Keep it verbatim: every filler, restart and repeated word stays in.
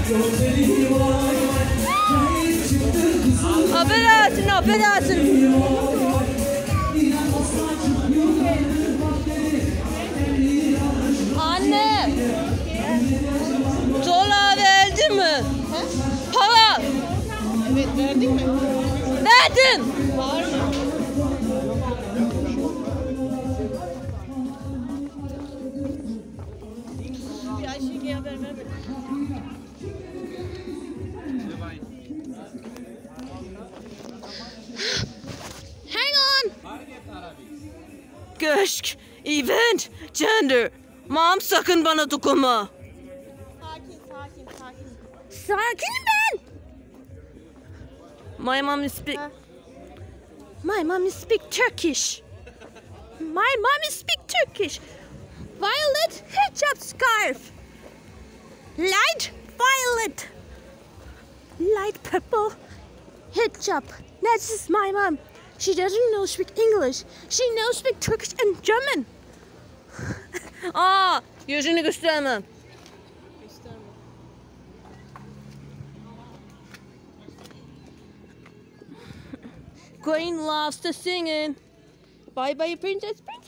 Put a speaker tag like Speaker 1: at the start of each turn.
Speaker 1: Affedersin, affedersin. Anne. Dolar verdin mi? He? Para.
Speaker 2: Evet, verdin mi?
Speaker 1: Verdim.
Speaker 2: Var mı? Bir Ayşe'ye haber ver.
Speaker 1: Hang on. Köşk, event, gender. Mom sakın bana dokunma.
Speaker 2: Sakin, sakin, sakin.
Speaker 1: Sakinim ben. My mom is speak.
Speaker 2: Ha.
Speaker 1: My mom is speak Turkish. My mom is speak Turkish. Violet hijab scarf. Light violet. Light purple hijab. That's my mom. She doesn't know speak English. She knows speak Turkish and German. Aa, yüzünü göstermem.
Speaker 2: Gösterme.
Speaker 1: Queen loves to singing. Bye bye, Princess Princess.